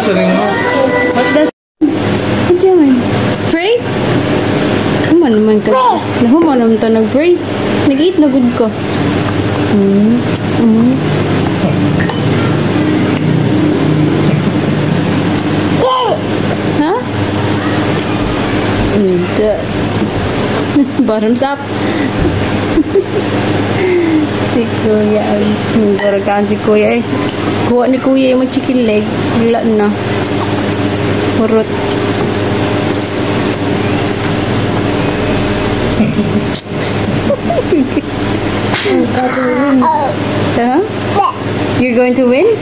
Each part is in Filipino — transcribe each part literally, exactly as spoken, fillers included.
fast anymore. What does what doing? Pray? Human naman ka. Nahuman naman ta nag-pray. Nag-eat na good ko. Mm. Mm. Huh? Mm. Bottoms up. Si Kuya. Garagaan si Kuya eh. Kuha ni Kuya yung chicken leg. Wala na. Hurot. Huh? You're going to win?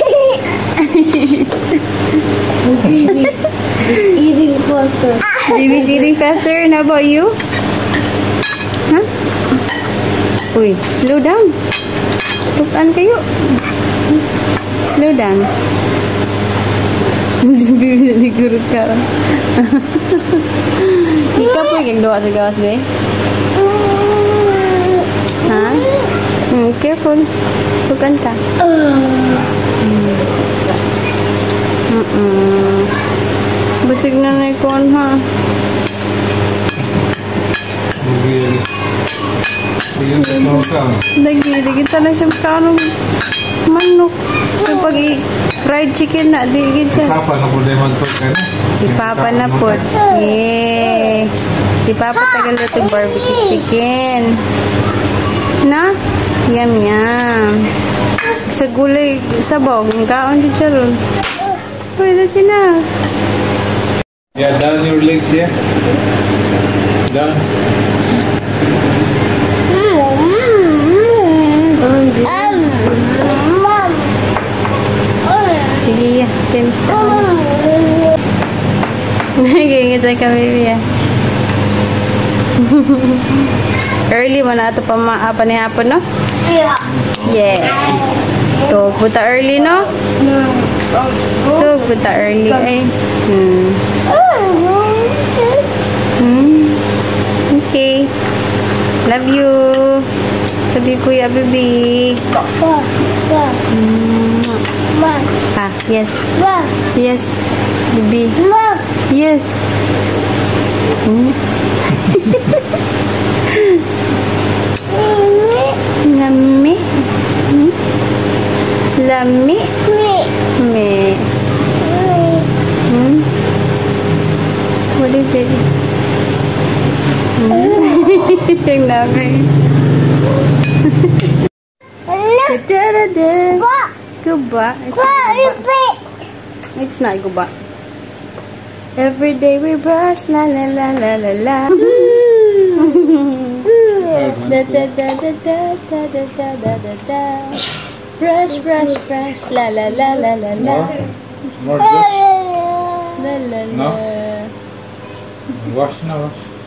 Baby's eating faster. Baby's eating faster. And how about you? Huh? Uy, slow down. Tukan kayo. Slow down. Baby na nagurot ka. Ikaw po yung gawa sa gawas, be? Ha? Mm, careful. Tukan ka. Mm. Mm-mm. Basig na na ikon, ha? Lagi, lagi na siya kanong manok. So, pag i-fried chicken na, di siya. Si Papa na po naman po ka na. Si Papa na po. Yay! Si Papa tagal na ito barbecue chicken. Na? Yum, yum. Sa gulay, sabaw. Ang kaon din siya ron. Uy, that's enough. Yeah, down your legs, yeah? Down. Sige, finish na. Nagingit na kami, Bia. Early mo na ito pa maapa ni hapon, no? Yeah. Yeah. Ito, puta early, no? Ito, puta early, ay. Hmm. Hmm. Okay. Love you. Love you, Kuya, baby. Hmm. Ah, yes. Yes. Baby. Yes. Hmm. Lami. Hmm? Lami. Me. Hmm? What is it? Yung lami. Da-da-da. Guba. It's not guba. Every day we brush, la la la la la la. Da da da da da da da da da da da. Brush, brush, brush, la la la la la la. More brush. La la la. No? Wash na, wash.